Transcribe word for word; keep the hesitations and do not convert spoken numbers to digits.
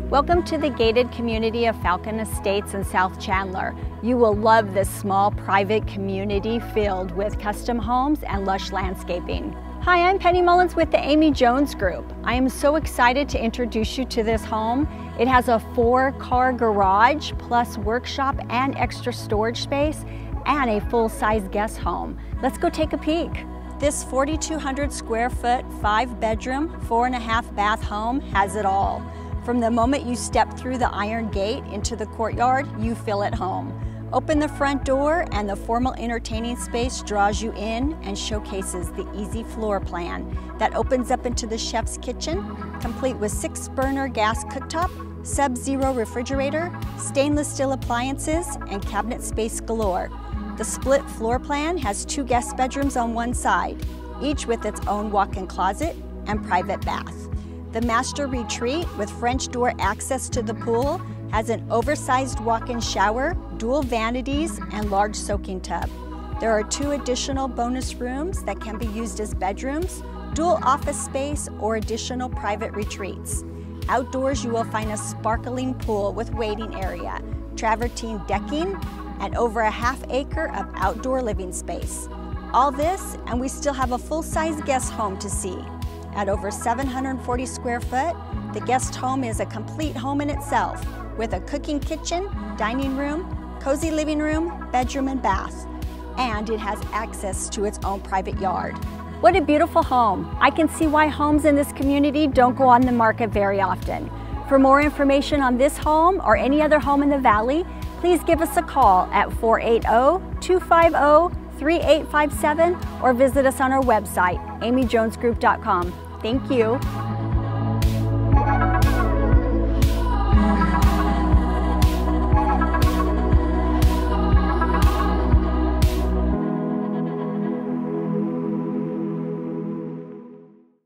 Welcome to the gated community of Falcon Estates in South Chandler. You will love this small private community filled with custom homes and lush landscaping. Hi, I'm Penny Mullins with the Amy Jones Group. I am so excited to introduce you to this home. It has a four-car garage plus workshop and extra storage space and a full-size guest home. Let's go take a peek. This forty-two hundred square foot, five bedroom, four and a half bath home has it all. From the moment you step through the iron gate into the courtyard, you feel at home. Open the front door and the formal entertaining space draws you in and showcases the easy floor plan that opens up into the chef's kitchen, complete with six burner gas cooktop, sub-zero refrigerator, stainless steel appliances, and cabinet space galore. The split floor plan has two guest bedrooms on one side, each with its own walk-in closet and private bath. The master retreat with French door access to the pool has an oversized walk-in shower, dual vanities, and large soaking tub. There are two additional bonus rooms that can be used as bedrooms, dual office space, or additional private retreats. Outdoors, you will find a sparkling pool with waiting area, travertine decking, and over a half acre of outdoor living space. All this, and we still have a full-size guest home to see. At over seven hundred forty square foot, the guest home is a complete home in itself, with a cooking kitchen, dining room, cozy living room, bedroom, and bath. And it has access to its own private yard. What a beautiful home. I can see why homes in this community don't go on the market very often. For more information on this home or any other home in the valley, please give us a call at four eight zero, two five zero, three eight five seven or visit us on our website, amy jones group dot com. Thank you.